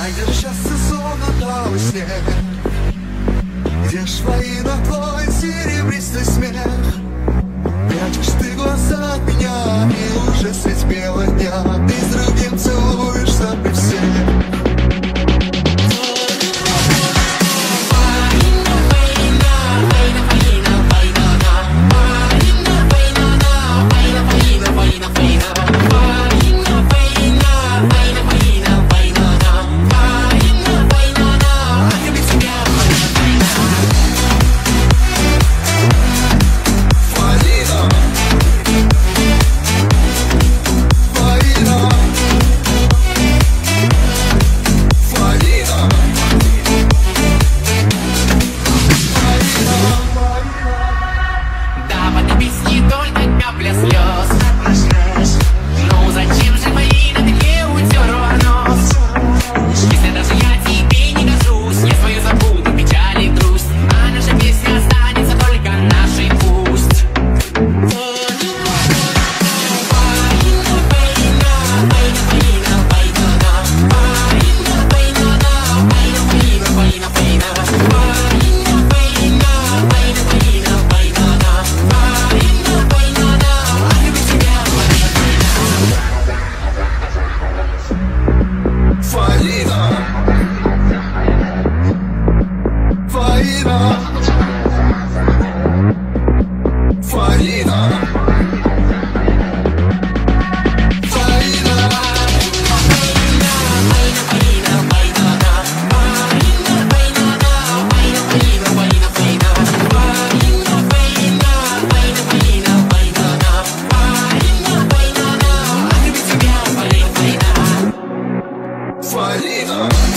где счастье сон во сне, где ж Фаина твой серебристый смех? Прячешь ты глаза от меня, и уже средь бела дня ты с другим целуешься при всех. Фаина.